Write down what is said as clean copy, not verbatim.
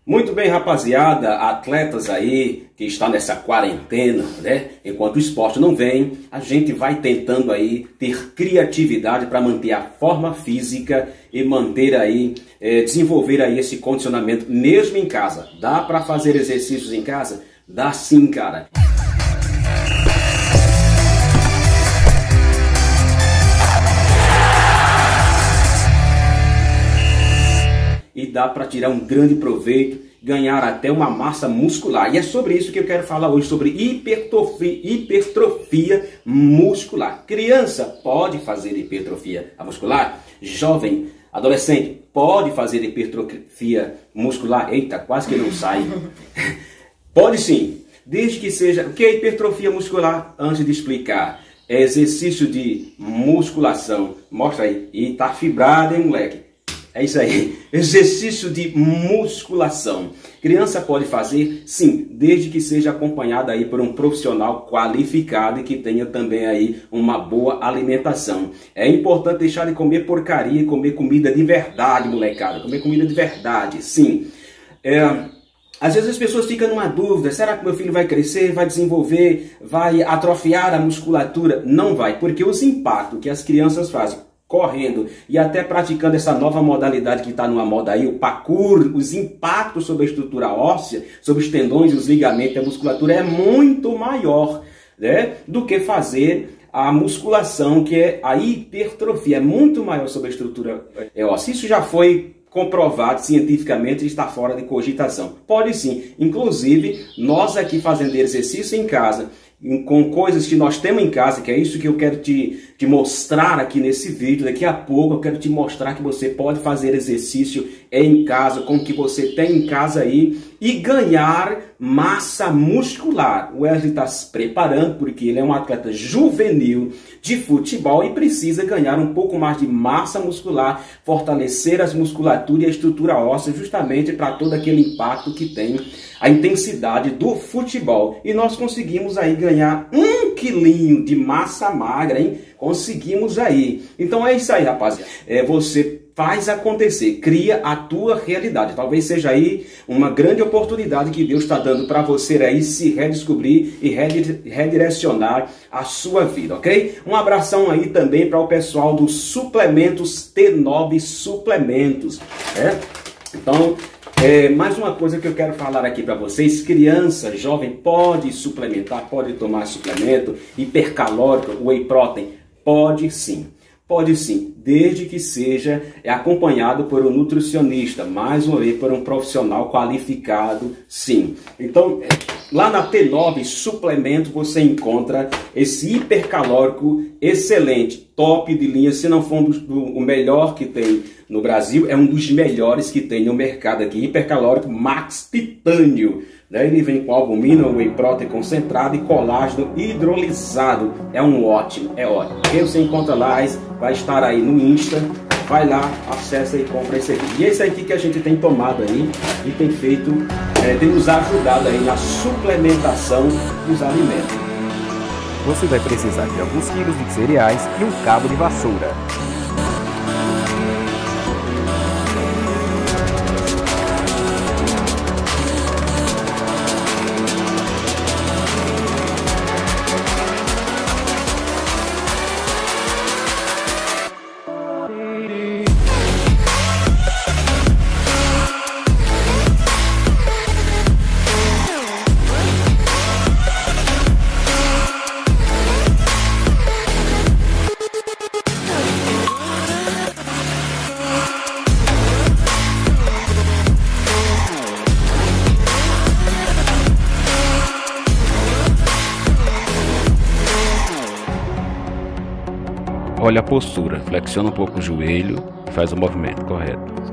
Muito bem, rapaziada, atletas aí que está nessa quarentena, né? Enquanto o esporte não vem, a gente vai tentando aí ter criatividade para manter a forma física e manter aí, desenvolver aí esse condicionamento mesmo em casa. Dá para fazer exercícios em casa? Dá sim, cara. E dá para tirar um grande proveito, ganhar até uma massa muscular. E é sobre isso que eu quero falar hoje, sobre hipertrofia muscular. Criança pode fazer hipertrofia muscular? Jovem, adolescente, pode fazer hipertrofia muscular? Eita, quase que não sai. Pode sim, desde que seja... O que é hipertrofia muscular? Antes de explicar, é exercício de musculação. Mostra aí. E tá fibrado, hein, moleque? É isso aí, exercício de musculação. Criança pode fazer? Sim, desde que seja acompanhada aí por um profissional qualificado e que tenha também aí uma boa alimentação. É importante deixar de comer porcaria e comer comida de verdade, molecada. Comer comida de verdade, sim. Às vezes as pessoas ficam numa dúvida, será que meu filho vai crescer, vai desenvolver, vai atrofiar a musculatura? Não vai, porque os impactos que as crianças fazem correndo e até praticando essa nova modalidade que está numa moda aí, o parkour, os impactos sobre a estrutura óssea, sobre os tendões, os ligamentos, a musculatura é muito maior, né, do que fazer a musculação, que é a hipertrofia, é muito maior sobre a estrutura óssea. Isso já foi comprovado cientificamente e está fora de cogitação. Pode sim, inclusive nós aqui fazendo exercício em casa, com coisas que nós temos em casa, que é isso que eu quero te mostrar aqui nesse vídeo. Daqui a pouco eu quero te mostrar que você pode fazer exercício em casa, com o que você tem em casa aí, e ganhar massa muscular. O Wesley está se preparando porque ele é um atleta juvenil de futebol e precisa ganhar um pouco mais de massa muscular, fortalecer as musculaturas e a estrutura óssea, justamente para todo aquele impacto que tem a intensidade do futebol. E nós conseguimos aí ganhar 1 quilinho de massa magra, hein? Conseguimos aí. Então é isso aí, rapaziada. Você faz acontecer, cria a tua realidade. Talvez seja aí uma grande oportunidade que Deus está dando para você aí se redescobrir e redirecionar a sua vida, ok? Um abração aí também para o pessoal dos suplementos T9 Suplementos, né? Então, mais uma coisa que eu quero falar aqui para vocês: criança, jovem, pode suplementar, pode tomar suplemento hipercalórico, whey protein? Pode sim. Pode sim, desde que seja acompanhado por um nutricionista, mais uma vez por um profissional qualificado, sim. Então, lá na T9 Suplemento você encontra esse hipercalórico excelente, top de linha. Se não for o melhor que tem no Brasil, é um dos melhores que tem no mercado aqui, hipercalórico Max Titânio. Ele vem com albumina, whey protein concentrado e colágeno hidrolisado. É um ótimo, é ótimo. Quem você encontra lá, vai estar aí no Insta. Vai lá, acessa e compra esse aqui. E esse aqui que a gente tem tomado aí e tem feito, tem nos ajudado aí na suplementação dos alimentos. Você vai precisar de alguns quilos de cereais e um cabo de vassoura. Olha a postura, flexiona um pouco o joelho e faz o movimento correto.